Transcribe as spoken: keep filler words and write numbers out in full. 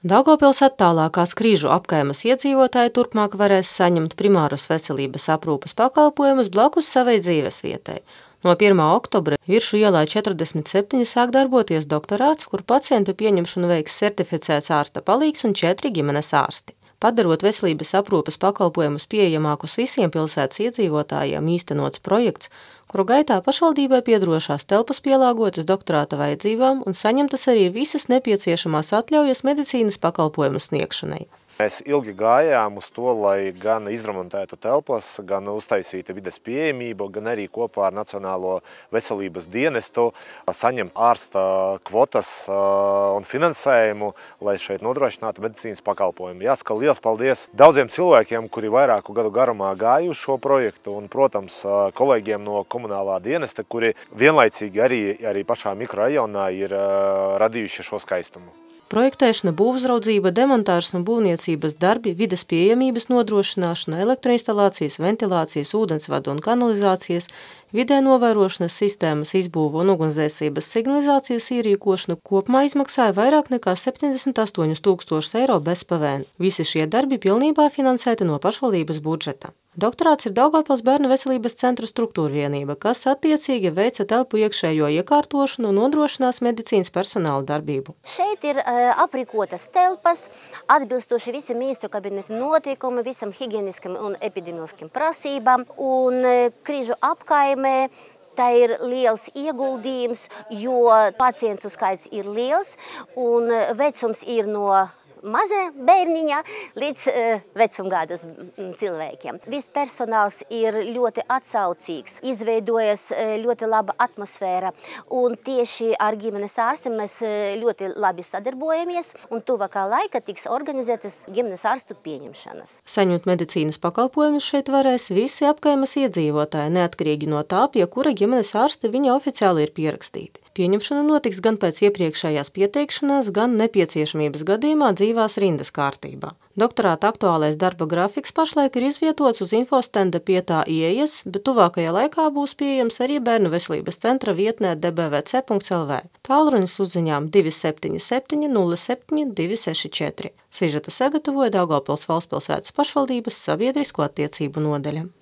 Daugavpils attālākās Krīžu apkaimes iedzīvotāji turpmāk varēs saņemt primārus veselības aprūpes pakalpojumus blakus savai dzīvesvietai. No pirmā oktobra Viršu ielā četrdesmit septiņi sāk darboties doktorāts, kur pacientu pieņemšanu veiks certificēts ārsta palīgs un četri ģimenes ārsti. Padarot veselības aprūpes pakalpojumus pieejamākus visiem pilsētas iedzīvotājiem, īstenots projekts, kuru gaitā pašvaldībai piederošās telpas pielāgotas doktorāta vajadzībām un saņemtas arī visas nepieciešamās atļaujas medicīnas pakalpojumu sniegšanai. Mēs ilgi gājām uz to, lai gan izremontētu telpas, gan uztaisītu vides pieejamību, gan arī kopā ar Nacionālo veselības dienestu saņemt ārsta kvotas un finansējumu, lai šeit nodrošinātu medicīnas pakalpojumu. Jāsaka liels paldies daudziem cilvēkiem, kuri vairāku gadu garumā gājuši šo projektu, un, protams, kolēģiem no komunālā dienesta, kuri vienlaicīgi arī, arī pašā mikrorajonā ir radījuši šo skaistumu. Projektēšana, būvuzraudzība, demontāžas un būvniecības darbi, vides pieejamības nodrošināšana, elektroinstalācijas, ventilācijas, ūdensvadu un kanalizācijas, vidē novērošanas sistēmas izbūvu un ugunsdzēsības signalizācijas ierīkošana kopumā izmaksāja vairāk nekā septiņdesmit astoņus tūkstošus eiro bez P V N. Visi šie darbi pilnībā finansēti no pašvaldības budžeta. Doktorāts ir Daugavpils bērnu veselības centra struktūra vienība, kas attiecīgi veica telpu iekšējo iekārtošanu un nodrošinās medicīnas personāla darbību. Šeit ir uh, aprīkotas telpas, atbilstoši visam ministru kabineta noteikumam, visam higieniskiem un epidemioloģiskiem prasībām, un uh, Krīžu apkaimē tā ir liels ieguldījums, jo pacientu skaits ir liels un vecums ir no mazē bērniņa līdz uh, vecumgādas cilvēkiem. Viss personāls ir ļoti atsaucīgs, izveidojas uh, ļoti laba atmosfēra, un tieši ar ģimenes ārstiem mēs uh, ļoti labi sadarbojamies, un tuvākā laika tiks organizētas ģimenes ārstu pieņemšanas. Saņemt medicīnas pakalpojumus šeit varēs visi apkaimes iedzīvotāji, neatkarīgi no tā, pie kura ģimenes ārsta viņa oficiāli ir pierakstīti. Pieņemšana notiks gan pēc iepriekšējās pieteikšanās, gan nepieciešamības gadījumā dzīvās rindas kārtībā. Doktorāta aktuālais darba grafiks pašlaik ir izvietots uz infostenda pie tā ieejas, bet tuvākajā laikā būs pieejams arī bērnu veselības centra vietnē d b v c punkts l v. Tālrunis uzziņām divi septiņi septiņi nulle septiņi divi seši četri. Sižetu sagatavoja Daugavpils valsts pilsētas pašvaldības sabiedrisko attiecību nodaļa.